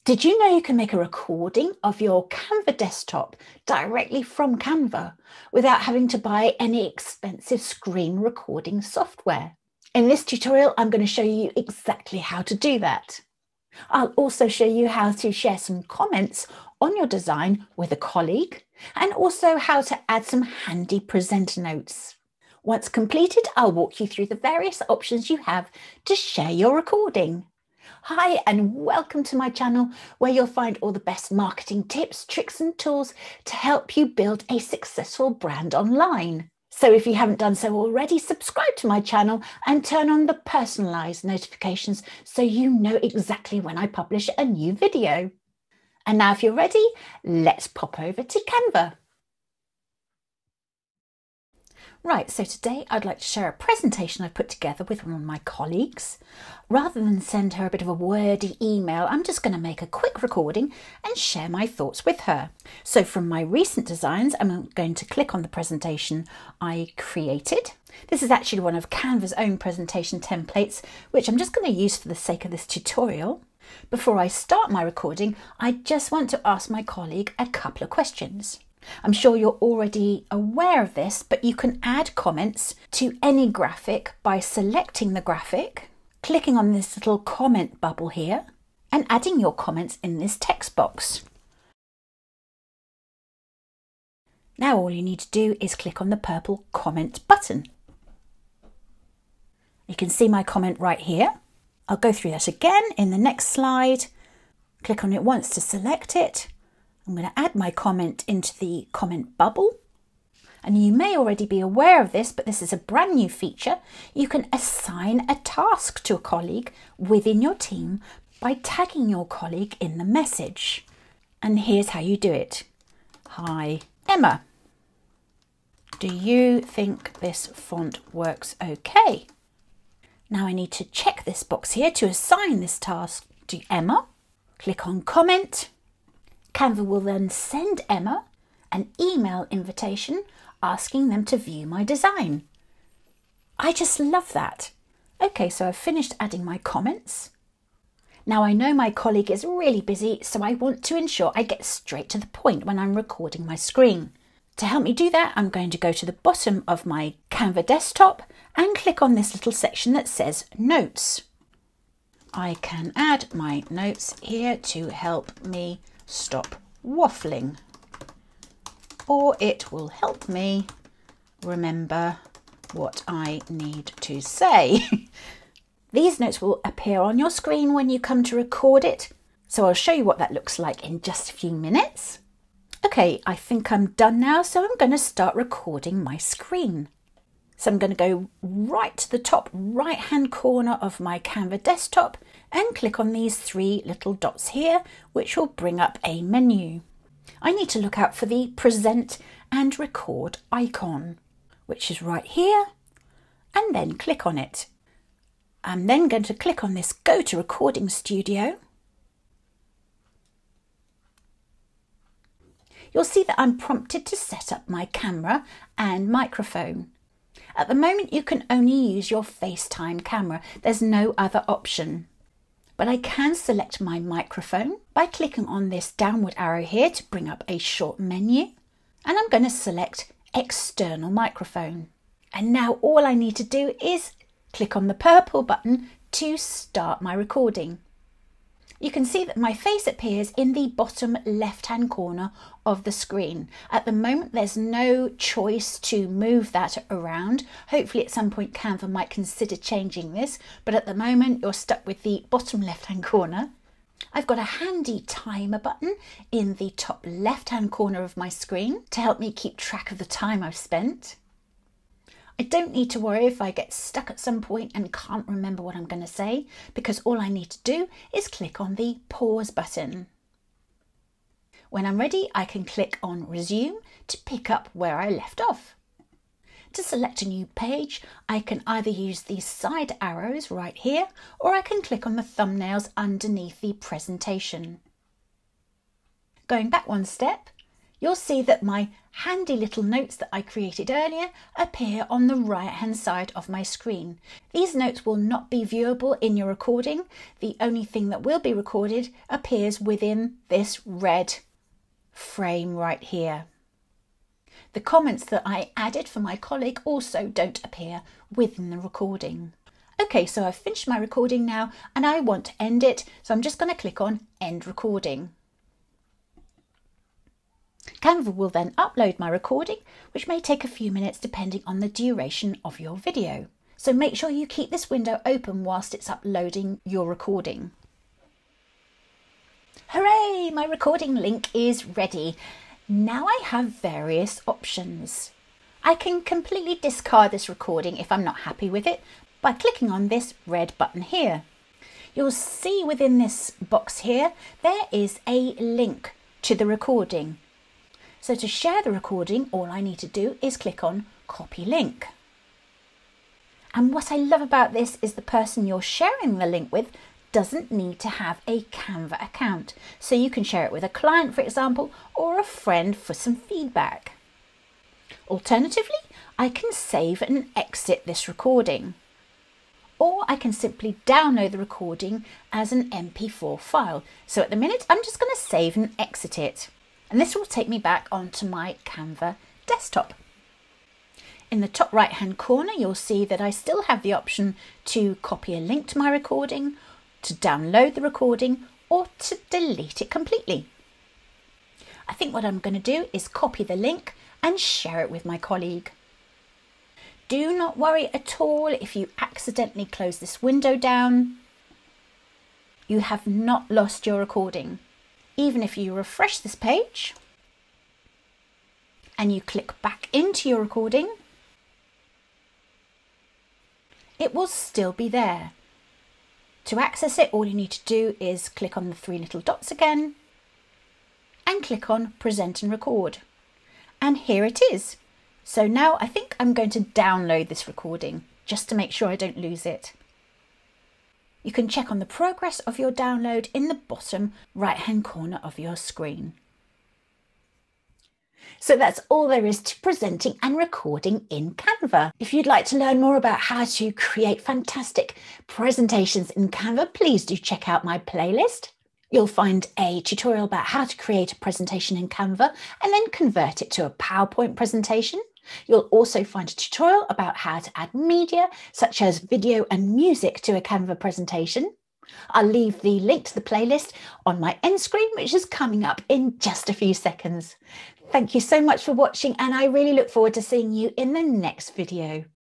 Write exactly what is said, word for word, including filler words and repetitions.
Did you know you can make a recording of your Canva desktop directly from Canva without having to buy any expensive screen recording software? In this tutorial, I'm going to show you exactly how to do that. I'll also show you how to share some comments on your design with a colleague and also how to add some handy presenter notes. Once completed, I'll walk you through the various options you have to share your recording. Hi and welcome to my channel where you'll find all the best marketing tips, tricks and tools to help you build a successful brand online. So if you haven't done so already, subscribe to my channel and turn on the personalized notifications so you know exactly when I publish a new video. And now if you're ready, let's pop over to Canva. Right, so today I'd like to share a presentation I put together with one of my colleagues. Rather than send her a bit of a wordy email, I'm just going to make a quick recording and share my thoughts with her. So from my recent designs, I'm going to click on the presentation I created. This is actually one of Canva's own presentation templates, which I'm just going to use for the sake of this tutorial. Before I start my recording, I just want to ask my colleague a couple of questions. I'm sure you're already aware of this, but you can add comments to any graphic by selecting the graphic, clicking on this little comment bubble here, and adding your comments in this text box. Now all you need to do is click on the purple comment button. You can see my comment right here. I'll go through that again in the next slide. Click on it once to select it. I'm going to add my comment into the comment bubble. And you may already be aware of this, but this is a brand new feature. You can assign a task to a colleague within your team by tagging your colleague in the message. And here's how you do it. Hi, Emma. Do you think this font works okay? Now I need to check this box here to assign this task to Emma. Click on comment. Canva will then send Emma an email invitation asking them to view my design. I just love that. Okay, so I've finished adding my comments. Now I know my colleague is really busy, so I want to ensure I get straight to the point when I'm recording my screen. To help me do that, I'm going to go to the bottom of my Canva desktop and click on this little section that says Notes. I can add my notes here to help me stop waffling, or it will help me remember what I need to say. These notes will appear on your screen when you come to record it, so I'll show you what that looks like in just a few minutes. Okay, I think I'm done now, so I'm going to start recording my screen. So I'm going to go right to the top right hand corner of my Canva desktop and click on these three little dots here, which will bring up a menu. I need to look out for the Present and Record icon, which is right here, and then click on it. I'm then going to click on this Go to Recording Studio. You'll see that I'm prompted to set up my camera and microphone. At the moment, you can only use your FaceTime camera. There's no other option. But I can select my microphone by clicking on this downward arrow here to bring up a short menu. And I'm going to select External Microphone. And now all I need to do is click on the purple button to start my recording. You can see that my face appears in the bottom left-hand corner of the screen. At the moment, there's no choice to move that around. Hopefully at some point Canva might consider changing this, but at the moment you're stuck with the bottom left-hand corner. I've got a handy timer button in the top left-hand corner of my screen to help me keep track of the time I've spent. I don't need to worry if I get stuck at some point and can't remember what I'm going to say, because all I need to do is click on the pause button. When I'm ready, I can click on resume to pick up where I left off. To select a new page, I can either use these side arrows right here, or I can click on the thumbnails underneath the presentation. Going back one step, you'll see that my handy little notes that I created earlier appear on the right hand side of my screen. These notes will not be viewable in your recording. The only thing that will be recorded appears within this red frame right here. The comments that I added for my colleague also don't appear within the recording. Okay, so I've finished my recording now and I want to end it, so I'm just going to click on End Recording. Canva will then upload my recording, which may take a few minutes depending on the duration of your video. So make sure you keep this window open whilst it's uploading your recording. Hooray! My recording link is ready. Now I have various options. I can completely discard this recording if I'm not happy with it by clicking on this red button here. You'll see within this box here, there is a link to the recording. So to share the recording, all I need to do is click on Copy Link. And what I love about this is the person you're sharing the link with doesn't need to have a Canva account. So you can share it with a client, for example, or a friend for some feedback. Alternatively, I can save and exit this recording. Or I can simply download the recording as an M P four file. So at the minute, I'm just going to save and exit it. And this will take me back onto my Canva desktop. In the top right hand corner, you'll see that I still have the option to copy a link to my recording, to download the recording, or to delete it completely. I think what I'm going to do is copy the link and share it with my colleague. Do not worry at all if you accidentally close this window down. You have not lost your recording. Even if you refresh this page and you click back into your recording, it will still be there. To access it, all you need to do is click on the three little dots again and click on Present and Record. And here it is. So now I think I'm going to download this recording just to make sure I don't lose it. You can check on the progress of your download in the bottom right hand corner of your screen. So that's all there is to presenting and recording in Canva. If you'd like to learn more about how to create fantastic presentations in Canva, please do check out my playlist. You'll find a tutorial about how to create a presentation in Canva and then convert it to a PowerPoint presentation. You'll also find a tutorial about how to add media, such as video and music, to a Canva presentation. I'll leave the link to the playlist on my end screen, which is coming up in just a few seconds. Thank you so much for watching, and I really look forward to seeing you in the next video.